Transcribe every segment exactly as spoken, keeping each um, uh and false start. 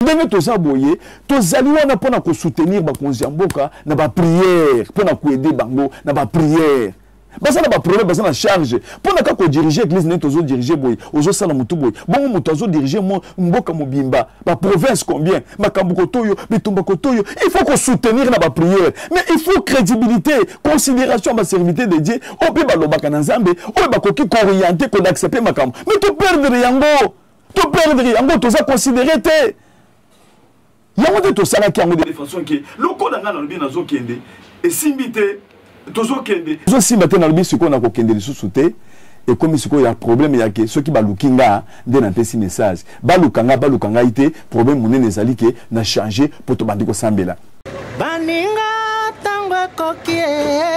ndenge toza boye tozali wana pona ko soutenir ba konzi ya mboka na ba prière pona ko aider bango na ba prière basa na ba problème basa na charge pona ka ko diriger église ne tozo diriger boye ozo sala mutu boye bongo mutu azo diriger mo mboka mobimba ba province combien makambu kotoyo bitumba kotoyo il faut ko soutenir na ba prière mais il faut crédibilité considération ba serviteur de Dieu o pe ba lobaka na Nzambe o ba koki ko orienter ko accepter makambu mais to perdre yango to perdre yango toza considérer te yango de to sala ki yango de façon que loko na ngana lobi nazo kende et simbité tozo kende zo simbate na lobi siko na ko kende lisusu te et comme siko ya problème ya ke ceux qui ba lukinga de na pesi message ba lukanga ba lukanga ité problème monene ezali ke na changer pour to bandi ko sambela baninga tango kokie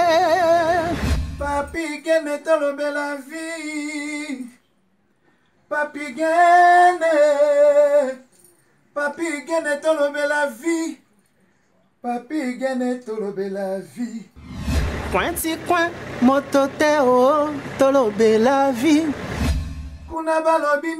papi kende tolobe la vie papi kende papi kende tolobe la vie papi kende tolobe la vie Pointi coin, motote o, tolobe la vie. Kuna balobi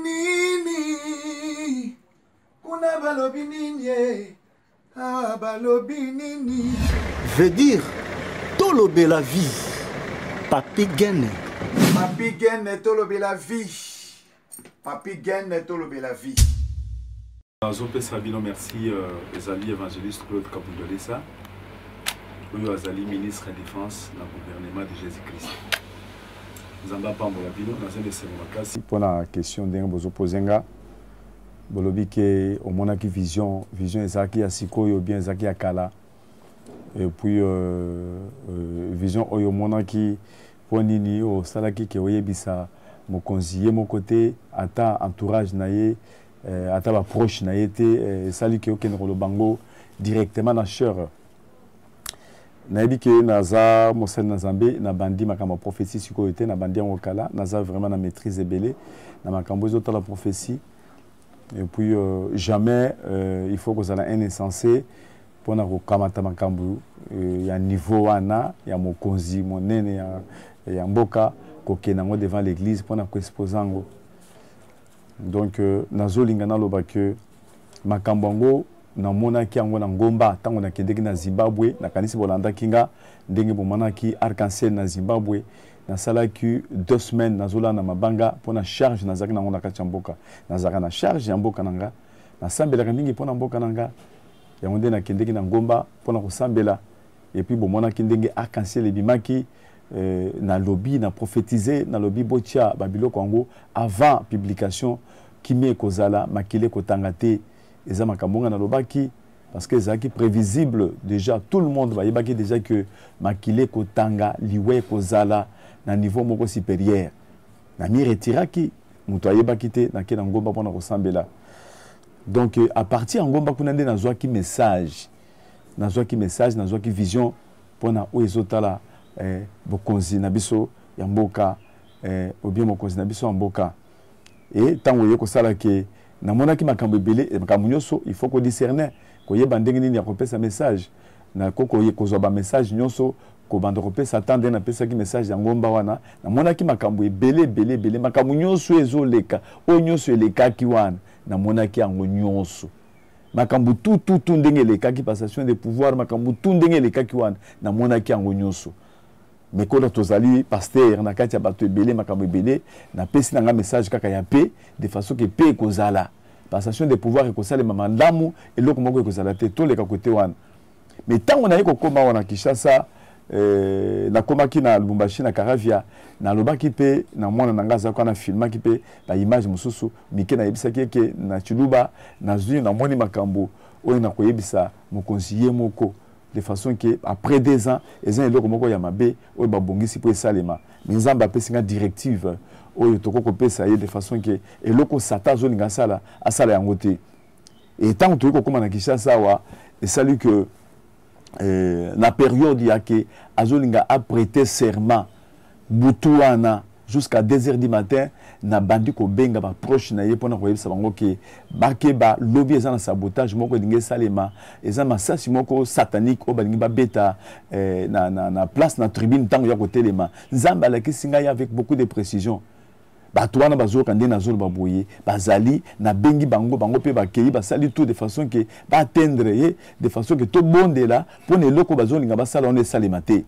nini, kuna balobi nini, ah balobi nini. Veut dire, tolobe la vie, papi gene. Papi gene tolobe la vie, papi gene tolobe la vie. Zopé Sabino, merci, les alliés évangélistes Claude Kabundolesa. Oui, Azali, ministre de la Défense dans le gouvernement de Jésus-Christ. Nous avons pas de pour la question de Bozopozenga, Bolobi que au moins qui vision, vision Ezaki Asiko ou bien Ezaki Akala, et puis euh, euh, vision au moins qui pour nini au salaki qui oye bisa mon conseiller mon côté, ata entourage naie, ata ba proche naie te, sali qui aucun rôle bango directement dans cher. Naïbi que naza mosel nazambe na bandi makamba prophétie sikoyote na bandi ngokala naza vraiment na maîtrise belé na makambo zota la prophétie et puis euh, jamais euh, il faut que ça un insensé pour na kokamata makambo il y a niveau wana ya mokonzi monene ya ya mboka kokenango devant l'église pour na ko exposango donc euh, nazolinga na loba que makambo ngo na mona ki yango na ngomba tango na kendeki na Zimbabwe na kanisi bolanda kinga ndenge bomana ki arc-en-ciel na Zimbabwe na sala ki deux semaines na zola na mabanga pona charge na zaki na ngona ka chamboka na zaka na charge ya mboka nanga na sambela mingi pona mboka nanga ya nde na kendeki na ngomba pona ko sambela et puis bomona ki ndenge arc-en-ciel ebimaki euh, na lobby na prophétiser na lobby botia babilo kwango avant publication kimi ekozala makile kotangate et makambo na lobaki parce que c'est prévisible déjà tout le monde va yebaki déjà que makile kotanga liwe kozala na niveau moko supérieur na mi retiraki muto yebaki te na kena ngomba pona kosambela donc à partir ngomba kuna nde nazwa ki message nazwa ki message nazwa ki vision pona o ezotala eh, bokonzi na biso ya mboka eh, ou bien bokonzi na biso ya mboka et tango yeko sala ke na mona ki makambo ebele makambo nyonso il faut ko discerner ko yeba ndenge nini ya kopesa message na koko ye kozwa ba message nyonso ko bando kopesa tande na pesa ki message ya ngomba wana na mona ki makambo ebele ebele ebele makambo nyonso ezoleka o nyonso eleka ki wana na mona ki yango nyonso makambo tout tout tout ndenge eleka ki passation de pouvoir makambo tout ndenge eleka ki wana na mona ki yango nyonso mais quand tozali pasteur na kati ya bato ebele makambo ebele na pesi na nga message kaka ya paix de façon que paix kozala passation de pouvoir ekozala mamandamu eloko moko ekozala te to leka côté wana mais tango na yeko koma wana Kinshasa euh na komaki na Lubumbashi na Karavia na lobaki pe na mwana na ngaza kwa na filmaki pe ba image mususu mike na yebisaki ke na Chiluba na zui na moni makambo oyo na koyebisa mo conseiller moko de façon que après deux ans les uns et l'autre moko ya mabe o ba bongisi po esalema mais nzamba pesinga directive o toko ko pesa ye de façon que eloko sata zo ninga sala asala yango te et tant que ko koma na Kinshasa wa et salut que euh, la période ya ke azolinga a prêté serment butuana jusqu'à deux heures du matin na bandi ko benga ba proche na ye pona ko yebisa bango ke bake ba lobby eza na sabotage moko dinge salema eza masasi moko satanique o balingi ba beta eh, na, na na place na tribune tango ya ko telema nzamba la kisinga avec beaucoup de précision bato wana bazoyoka nde nazoloba boye bazali na bengi bango bango mpe bakei basali tout de façon que baatteindre ye de façon que tobondela mpona eloko bazolinga basala wana esalema te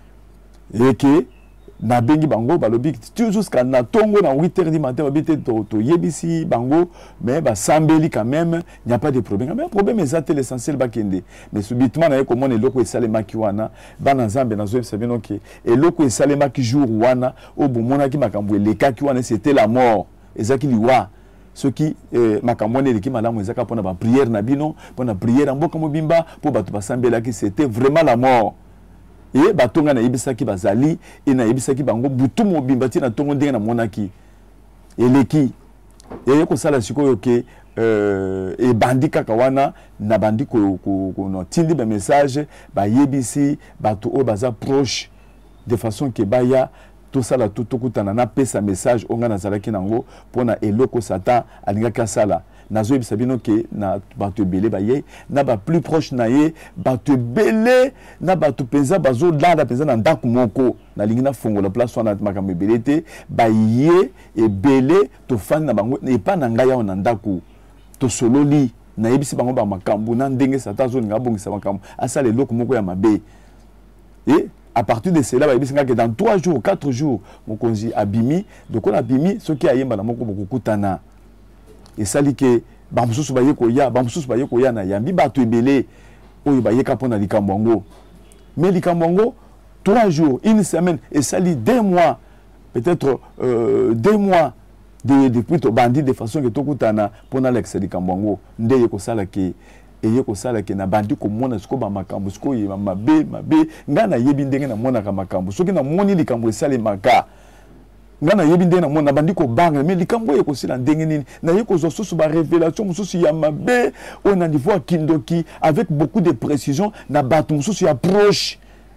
eke na bengi bango balobi jusqu'à na tongo na huit heures du matin babi te toyebisi bango mais basambeli quand même il n'y a pas de problème mais problème ezate l'essentiel bakende mais subitement na ye komona eloko esalemaki wana bana nzambe nazoyebisa bino ke eloko esalemaki jour wana oyo bomonaki makambo elekaki wana c'était la mort ezaki liwa soki eh, makambo wana eleki malamu ezaka mpona bapriere na bino mpona priere ya mboka mobimba mpo bato basambelaki c'était vraiment la mort et batonga na yebisaki bazali et na yebisaki bango butu mobimba ti na tongo ndenge na monaki eleki et ko sala sikoyo ke euh et bandi kaka wana na bandi ko ko no tindi ba message ba yebisi bato o baza proche de façon que baya tout ça la tout okutana na pesa message onga na zalaki nango pona eloko satan alinga kasala nazo yebisa bino ke na bato belé baye na ba plus proche na ye bato belé na bato penza bazo landa penza na ndako moko na lingi na fongola place wana makambo belé te baye e belé to fan na bango e pa na ngai ya na ndako to sololi na yebisi bango ba makambo na ndenge satan zo linga bongisa makambo asala eloko moko ya mabe et à partir de cela ba yebisi ngaka dans trois jours quatre jours mokonzi abimi donc on abimi ce qui ayemba na moko bokutana et ça dit que bamususu baye koya bamususu baye koya na yambi bato ebele oyo baye kapona likambongo mais likambongo trois jours une semaine et ça dit deux mois peut-être euh, deux mois de depuis to bandi de façon que tokutana pona l'ex likambongo ndeye ko sala ke eye ko sala ke na bandi ko mona siko ba makambo siko ye mabe mabe ngana yebi ndenge na mona ka makambo soki na moni likambo esale maka ngana yebi ndenge na mona bandi ko banga mais likambo ye ko sila ndenge nini na ye ko zo susu ba révélation mususu ya mabe on a niveau kindoki avec beaucoup de précision na batu mususu ya proche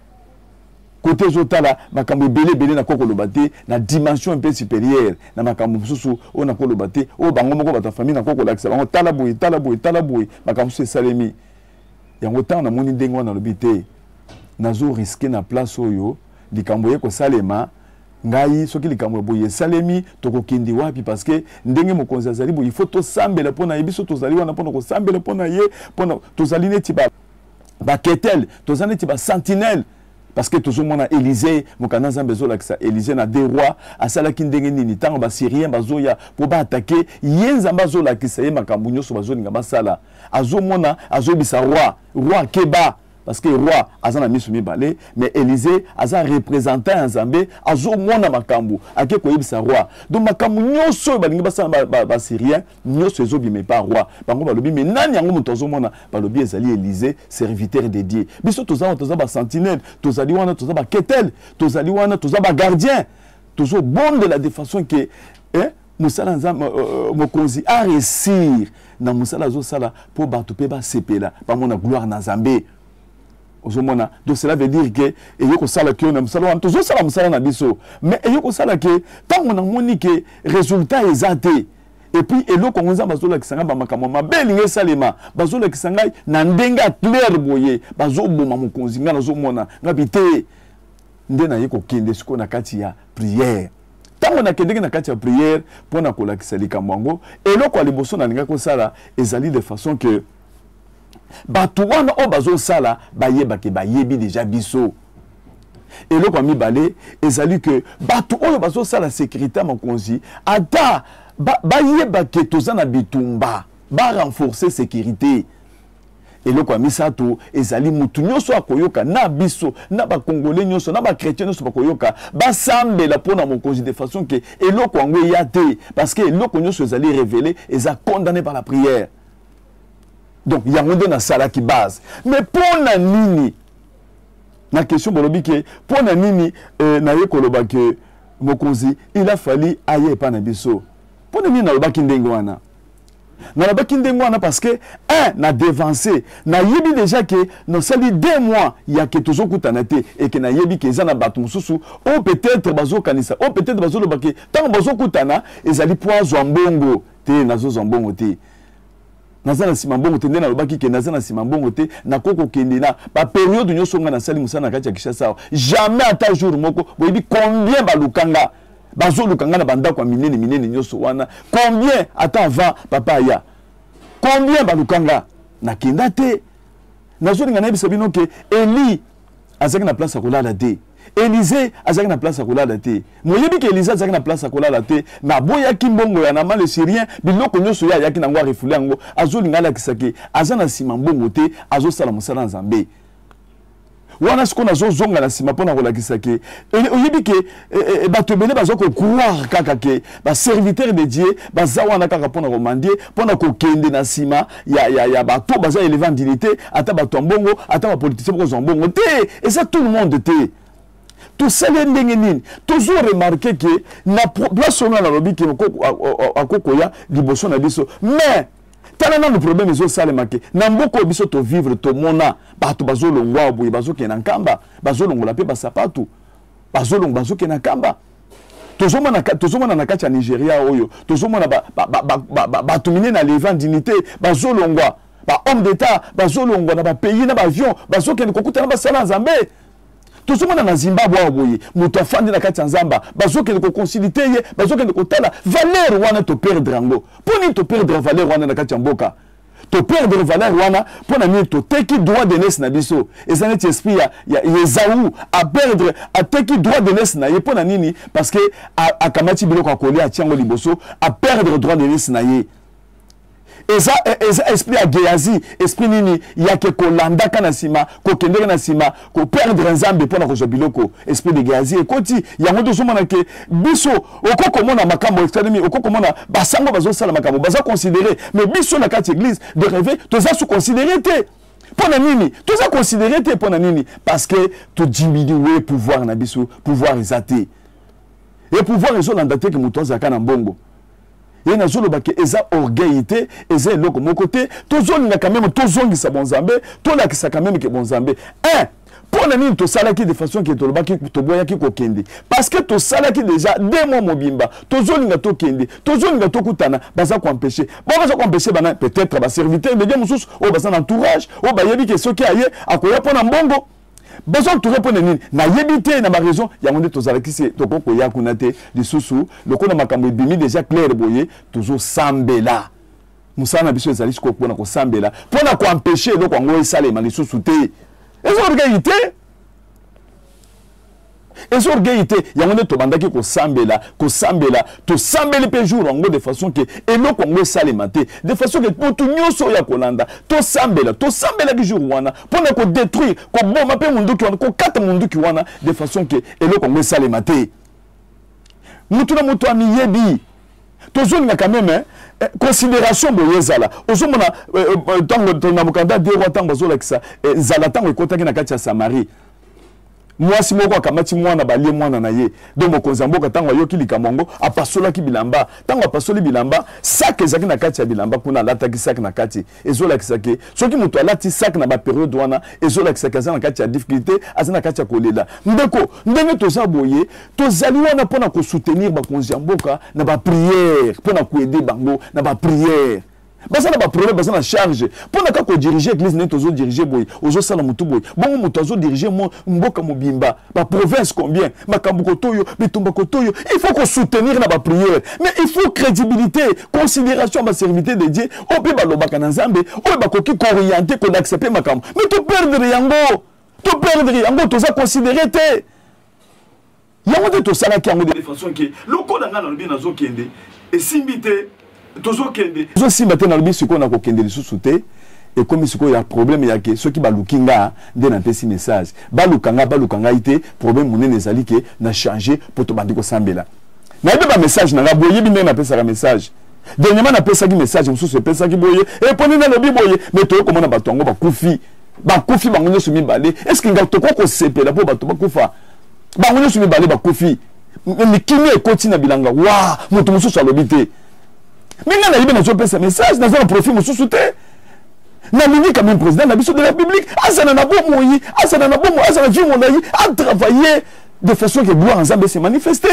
côté zotala makambo belé belé na koko lobate na dimension un peu supérieure na makambo mususu on a ko lobate o bango moko bata famille na koko lakisa bango tala boy tala boy tala boy makambo se salemi yango tan na moni ndenge wana lobite nazo risquer na place oyo likambo ye ko salema ngai soki likambo boye salemi tokokindi wapi parce que ndenge mokonzi azali boye il faut to sambela pona yebiso tozali wana pona ko sambela pona ye pona tozali neti ba ba ketel tozali neti ba sentinelle parce que toujours mon Élysée mon canal zambezo là que ça Élysée na des rois à sala kindenge nini tango ba syrien bazoya pour ba attaquer yenza bazo là que ça y makambu nyoso bazo ninga basala azo mona azo bisa roi roi keba parce que roi azana misumi balé mais Élysée aza représentant en Zambé azo mona makambu ake ko yebisa roi donc makambu nyoso balinga basala ba, ba syrien nyoso ezo bimé pas roi bango balobi mais nani yango muto azo mona balobi ezali Élysée serviteur dédié biso toza toza ba sentinelle tozali wana toza ba ketel tozali wana toza ba gardien tozo bon de la de façon que hein musala nzam mokonzi a réussir na musala zo sala pour bato pe ba sepela ba mona gloire na Zambé. Donc cela veut dire que eyoko sala que on a musala on toujours sala musala na biso mais eyoko sala que tant on a moni que résultat exacté et puis eloko ngonza bazola kisanga ba makambo mabelinga salema bazola kisanga na ndenga clair boye bazoboma mokonzi ngana zomona ngabite ndena yeko kende siko na kati ya prière tant on a kende na kati ya prière pona kolakisa likambo eloko aliboso na ninga ko sala ezali de façon que bato wana o bazo sala bayeba ke bayebi déjà biso eloko mibale ezali que bato oyo bazo sala sécurité makonzi ata bayeba ke tozana bitumba ba renforcer sécurité eloko misato ezali mutu nyoso akoyoka na biso na ba congolais nyoso na ba chrétien nyoso bakoyoka basambela pona mokonzi de façon que eloko ngwe yate parce que eloko nyoso ezali révélé eza condamné par la prière. Donc, il y a un monde dans la qui base. Mais pour la nini, la question bolobi que pour la nini, na ye koloba que mokonzi, il a fallu aille pas na biso. Pour la nini na loba kindengwana. Na loba kindengwana parce que un na dévancé, na yebi déjà que dans sali deux mois, il y a que toujours kutanate et que na yebi que zana batu mususu, ou peut-être bazo kanisa, ou peut-être bazo loba que tant bazo kutana, ezali poizo mbongo, te nazo zambongo te. Nazana simambongo te ndena lobaki ke nazana simambongo te na koko kende na ba période nyoso nga na sali musana kati ya Kinshasa jamais ata jour moko boyebi combien ba lukanga bazoluka nga na bandako ya minene minene nyonso wana. Combien attends avant papa ya combien balukanga nakenda te nazolinga na yebisa bino ke Eli azaki na place ya kolala te, Élisée azaki na place ya kolala te, moyebi ke Élisée azaki na place ya kolala te, na boyaki mbongo ya nama le syrien biloko nyonso ya yaki nango arefule yango azolinga alakisa ke aza na nsima mbongo te azosala mosala na Nzambe. Wana siko nazozonga na nsima mpona kolakisa ke oyebi ke bato ebele baza kokroire kaka ke baserviteur de Dieu baza wana kaka mpona komandie mpona kokende na nsima ya, ya, ya bato baza élevant dignité ata bato ya mbongo ata bapoliticien bakozwa mbongo te, eza tout le monde te. tosali ndenge nini tozo remarqué que na place on a la lobby qui akokoya liboso na biso mais tala na le problème ezo salema ke na mboko biso to vivre to mona bato bazolongwa boye bazoke na nkamba bazolongola pe basapatu bazolong bazoke na nkamba tozomona tozomona na kati ya Nigeria oyo tozomona ba bato minene na levant dignité bazolongwa ba homme d'état bazolongwa na ba pays na ba avion bazoke na kokuta na basala Nzambe. Tout le monde na Zimbabwe aboye muto afandi na kati ya Nzamba bazoke ko consulter ye bazoke ko tala valeur wana to perdre ngo poni to perdre valeur wana na kati ya mboka to perdre valeur wana pona ni to teki droit de naissance na biso ezana ti esprit ya ya Esaü a perdre a teki droit de naissance na ye pona nini parce que akamati biloko akoli a tiango liboso a perdre droit de naissance na ye. Eza eza esprit ya Gehazi esprit nini ya ke kolanda kana sima ko kendeka na sima ko perdre Nzambe pona ko biloko esprit de Gehazi ekoti yango to somona ke biso okoko mona makambo extrêmement okoko mona basango bazo sala makambo baza considérer mais biso na kati église de rêver to za sous considérer te pona nini to za considérer te pona nini parce que to diminuer pouvoir na biso pouvoir ezate et pouvoir ezolanda te ke muto azaka na mbongo. Et na zolo bake eza orgueillité eza eloko moko te tozolinga quand même tozongisa bon Nzambe tolakisa quand même ke bon Nzambe un pona nini tosalaki de façon ke tolobaki toboyaki kokende parce que tosalaki déjà deux mois mobimba tozolinga tokende tozolinga tokutana baza ko empêcher bon baza ko empêcher bana peut-être ba serviteur de Dieu mususu o baza na entourage o ba yebi ke soki aye akoya pona mbongo besoin de répondre nini na yebité na ma raison ya ngonde tozalaki se tokoko ya kunate lisusu lokona makambo ebimi déjà clair boye toujours sambela musana biso ezali siko pona ko sambela pona ko empêcher lokwa ngo esalema lisusu te ezo orgueillité ezo orgueillité ya ngonde to bandaki ko sambela ko sambela to sambeli pe jour ngo de façon que eloko ngo esalema te de façon que pour tout nyoso ya kolanda to sambela to sambela ki jour wana pona ko détruire ko boma pe mundu ki wana ko kata mundu ki wana de façon que eloko ngo esalema te mutu na mutu amiyebi tozolinga quand même hein, considération boyezala ozomona tango na mukanda de roi tango zolakisa zala tango ekotaki na kati ya Samarie mwasi moko akamati mwana balie mwana na ye donc mokonzi mboka tango ayoki likamongo apasolaki bilamba tango apasoli bilamba sac ezaki na kati ya bilamba kuna alataki sac na kati ezolakisa ke soki mutu alati sac na ba période wana ezolakisa ke aza na kati ya difficulté aza na kati ya kolela ndeko ndenge toza boye tozali wana pona ko soutenir bakonzi mboka na ba prière pona ko aider bango na ba prière basa na ba problème basa na charge pona ka ko diriger église ne tozo diriger boy ozo sala mutu boy bongo mutu azo diriger mo mboka mobimba ba province combien makambo kotoyo bitumba kotoyo il faut qu'on soutenir na ba prière mais il faut crédibilité considération ba serviteur de Dieu o pe ba lobaka na Nzambe o ba koki ko orienter ko accepter makambo mais to perdre yango to perdre yango toza considérer te yango de to sala ki yango de façon que loko na ngana lobi na zo kende et simbité tozo kende zo simba te na lobi siko na ko kende lisusu te et comme siko ya problème ya ke ceux qui balukinga nde na pesi message balukanga balukanga ite problème munene ezali ke na changer pour to bandiko sambela na yebe ba message na ngabo yebi nde na pesa ka message dernièrement na pesa ki message mususu pesa ki boye et poni na lobi boye mais to komona bato ngo bakufi bakufi bango nyoso mibale est-ce que ngato ko sepela po bato bakufa bango nyoso mibale bakufi mikini ekoti na bilanga wa mutu mususu alobi te. Mais il y a un message, dans un profil, na mini quand même président de la République, Asana na bon moyi, Asana na bon moyi, Asana vie mon aïe, a travaillé de façon que gloire ensemble s'est manifesté.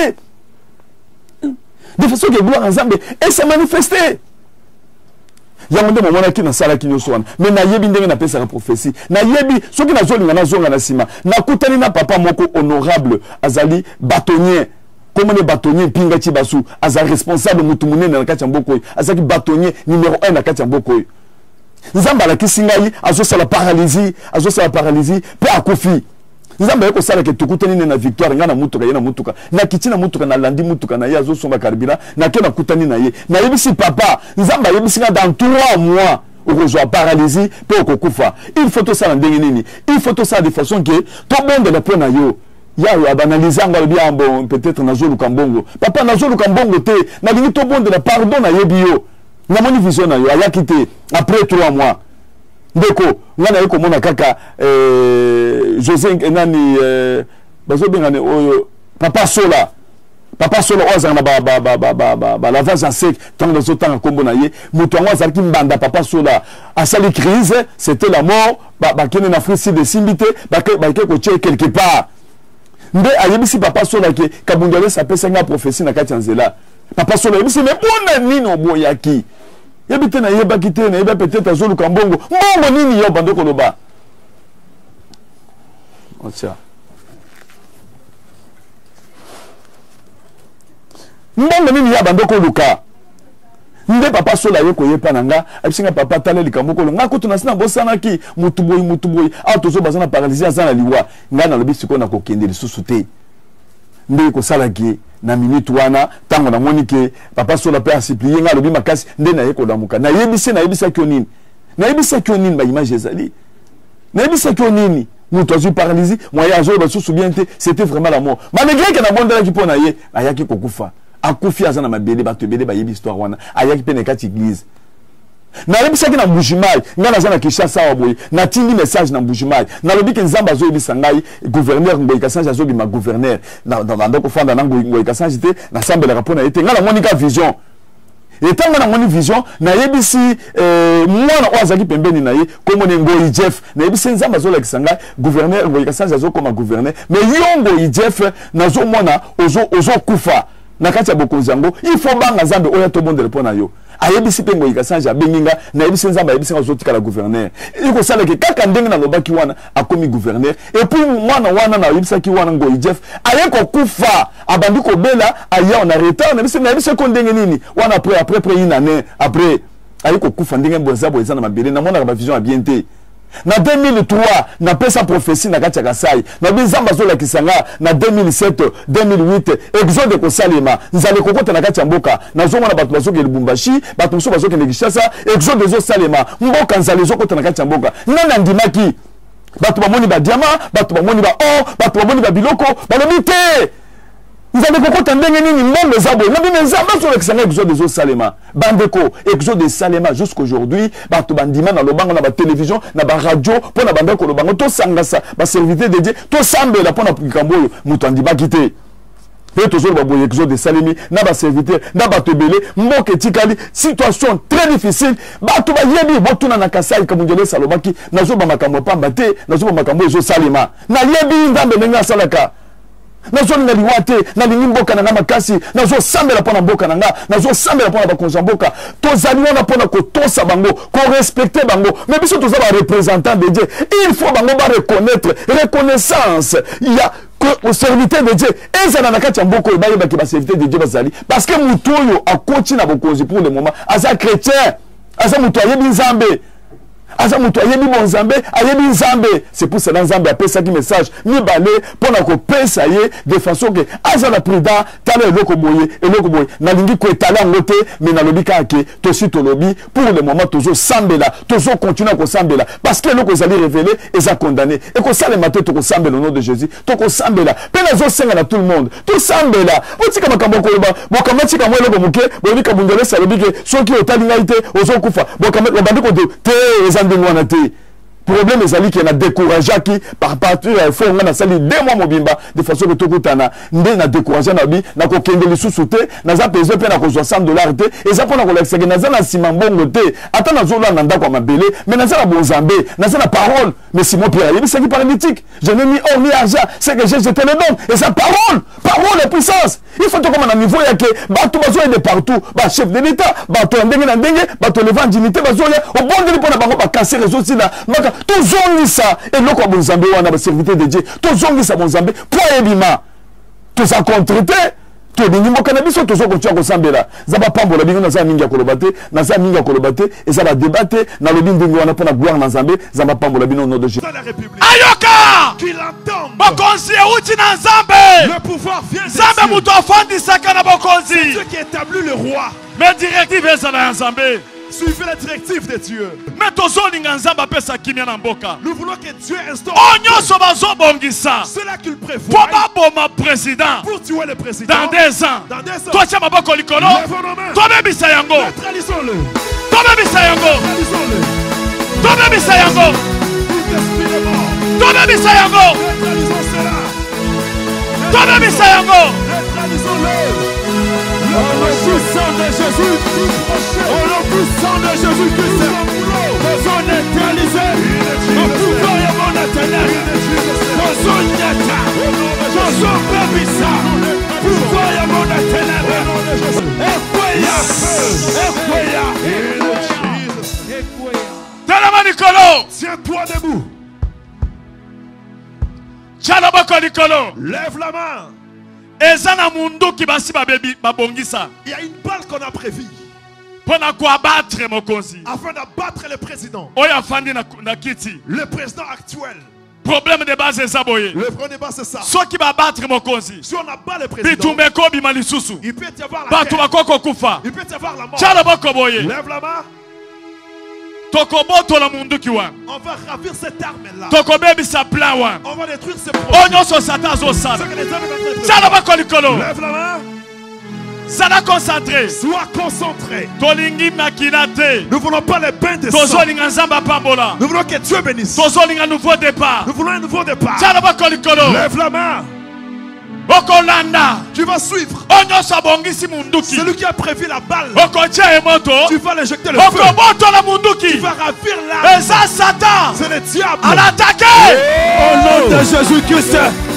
De façon que gloire ensemble et s'est manifesté. Il y a un moment qui na sala qui nous soigne, mais na yebi ndenge na pesa la prophétie. Na yebi, ceux qui na zoli na zonga na sima, na kutani na papa moko honorable, azali bâtonnier. Comment les bâtonniers Pinga Chibasu, Aza responsable Moutoumouné dans le Kachambokoy, Aza qui bâtonnier numéro un dans le Kachambokoy. Nzamba la Kisingaï, Azo sa la paralysie, Azo sa la paralysie, peu à Kofi. Nzamba yako sala ke tukutani na victoire ngana mutuka yena mutuka na kitina mutuka na landi mutuka na yazo somba karibira na ke na kutani na ye na yebisi papa Nzamba yebisi dans trois mois au rejoint paralysie pour kokufa. Il faut tout ça en nini, il faut tout ça de façon que tout monde le prend na yo. Ya yo abanaliser ngalo bien bon peut-être na zolu kambongo. Papa na zolu kambongo te na lingi tout monde de pardon na yebi yo. Na moni vision na yo aya quitté après trois mois. Ndeko ngana yeko mona kaka euh José nani euh bazo bengane oyo papa Sola papa Sola oza na ba ba ba ba ba ba la vase sec tant de ce temps kombo na ye mutu ngo azaki mbanda papa Sola a sali crise c'était la mort ba ba kene na frisi de simbité ba ke ba ke ko tche quelque part nde ayebisi papa Sola ke kabundale sa pesa nga prophétie na kati nzela papa Sola yebisi me bona nino boyaki yebite na yeba kite na yeba peut-être azolu kambongo mbongo nini yo bando koloba otia mbongo nini ya bando koluka nde papa Sola yeko yepa nanga abisinga papa tale likambo kolo nga kutu nasina bosana ki mutuboyi mutuboyi a tozo bazana paralysie azana liwa nga na lobi siko na kokende lisusu te nde ko salaki na minute wana tango na monike papa Sola pe asiplier nga lobi makasi nde na yeko damuka na yebisi na yebisa kyo nini na yebisa kyo nini ba image ezali na yebisa kyo nini mutu azu paralysie moya azo ba susu bien te c'était vraiment la mort malgré que na bondela ki pona ye ayaki kokufa akufi azana mabele bato bele ba yebi histoire wana ayaki pe na kati église na yebisaki na Mbujimai nga na zana Kinshasa wa boy na tindi message na Mbujimai na lobi ke Nzamba zo yebisa ngai gouverneur Ngoyi Kasanje zo bi ma gouverneur na na ndako fanda na Ngoyi Kasanje te na sambela rapona ete nga na monika vision etango na moni vision na yebisi euh mwana ozaki pembeni na ye komo ne Ngoyi Jeff na yebisi Nzamba zo la kisanga gouverneur Ngoyi Kasanje zo comme gouverneur mais yongo i Jeff na zo mwana ozo ozo kufa na kati ya bokonzango il faut banga Nzambe oya to bonde repona yo ayebisi pe Ngoyi Kasanje abenginga na yebisi Nzamba ayebisi ngazotika la gouverneur iko sala ke kaka ndenge na lobaki wana akomi gouverneur et puis mwana wana na yebisa ki wana Ngoyi Jeff ayeko kufa abandi ko bela aya on a retard na yebisi na yebisi ko ndenge nini wana après après après une année après ayeko kufa ndenge bonza boza na mabele na mwana ba vision a bien te na deux mille trois na pesa prophétie na kati ya Kasai na Nzamba zo la kisanga na deux mille sept deux mille huit exode ko salema nzale kokota na kati ya mboka na zo mwana bato bazoke Lubumbashi bato so bazoke Kinshasa exode zo salema mboka nzale zo kota na kati ya mboka nana ndimaki bato bamoni ba diamant bato bamoni ba or bato bamoni ba biloko balobi te nzale kokota ndenge nini mbongo zabo na bino Nzamba zo la kisanga exode zo salema bandeko exode salema jusqu'aujourd'hui bato bandima na lobango na ba télévision na ba radio pour na bandeko lobango to sangasa ba serviteur de Dieu to sambela pour na pikambo muto andima kité pe to zo ba boye exode salemi na ba serviteur na bato belé mboke tikali situation très difficile bato ba yebi botuna na Kasai kamungele salobaki na zo ba makambo pamba te na zo ba makambo zo salema na yebi Nzambe nenga salaka nazo na liwate na lingi mboka na makasi nazo sambela pona mboka na nga nazo sambela pona bakonza mboka tozali wana pona ko tosa bango ko respecter bango mais biso toza ba représentant de Dieu il faut bango ba reconnaître reconnaissance il y a au serviteur de Dieu ezana na kati ya mboko ba yeba ki ba serviteur de Dieu bazali parce que mutu oyo akoti na bokonzi pour le moment aza chrétien aza mutu ayebi Nzambe aza mutu ayebi bon Nzambe ayebi Nzambe c'est pour cela Nzambe a pesa ki message ni balé pona ko pesa ye de façon que aza la prudent tala eloko boye eloko boye na lingi ko etala ngote mais na lobi ka ke to si to lobi pour le moment tozo sambela tozo continuer ko sambela parce que eloko ezali révélé eza condamné et ko sale maté to ko sambela au nom de Jésus to ko sambela pe na zo senga na tout le monde to sambela otika makambo ko ba bokamati ka mwelo bomuke bobi ka bundele salobi ke soki otali ngaite ozo kufa bokamati bandi ko te problème ezali qui na découragé qui par partir il faut on a sali deux mois mobimba de façon que tokutana nde na découragé na bi na ko kende lisusu te na za peser pe na ko cent dollars te et ça pona ko la sege na za na simambongo te ata na zola na ndako mabele mais na za na bonzambe na za na parole mais Simon Pierre il c'est qui paralytique je n'ai ni or ni argent c'est que j'ai jeté le don et sa parole parole et puissance il faut comme na niveau ya que bato bazo de partout ba chef de l'état bato ndenge na ndenge bato l'évangélité bazo ya au bon de pona bango ba casser les autres là maka tozongisa eloko bonzambe wana ba serviteur de Dieu tozongisa bonzambe po ebima toza contrete tolingi mboka na biso tozo continue kosambela zaba pambola bingo naza mingi ya koloba te naza mingi ya koloba te eza ba débat te na lobi ndingi wana pona gloire na Nzambe zaba pambola bino nom de Jésus. Ayoka qu'il entende bokonzi euti na Nzambe, le pouvoir vient de Nzambe muto afandisaka na bokonzi, c'est Dieu qui établit le roi. Mais directive ezala ya Nzambe. Suivez la directive de Dieu. Nous voulons que Dieu instaure cela qu'il prévoit pour tuer le président dans deux ans. Dans deux ans. Lèvons nos mains. Neutralisons-le. Neutralisons-le. Neutralisons-le. Neutralisons cela. Neutralisons-le. Au nom puissant de Jésus, au nom puissant de Jésus-Christ, nous sommes neutralisés. Au pouvoir et mon éternel, nous sommes neutralisés. Nous sommes bébissants. Pouvoir et mon éternel. Ekwea, Ekwea, Ekwea. Talama Nicolo, tiens-toi debout. Tchalaboko Nicolo, lève la main. Il y a une balle qu'on a prévue afin d'abattre le président. Le président actuel. Problème de base est ça. Le problème de base c'est ça. Si on abat le président, il peut y avoir la guerre. Il peut y avoir la mort. Lève la main. On va ravir cette arme-là. On va détruire ce projet. Lève la main. Sois concentré. Sois concentré. Nous ne voulons pas les bains de sang. Nous voulons que Dieu bénisse. Nous voulons un nouveau départ. Lève la main. Tu vas suivre. Celui qui a prévu la balle, tu vas l'éjecter le feu. Tu vas ravir l'arme. C'est le diable. À l'attaquer. Au nom de Jésus-Christ.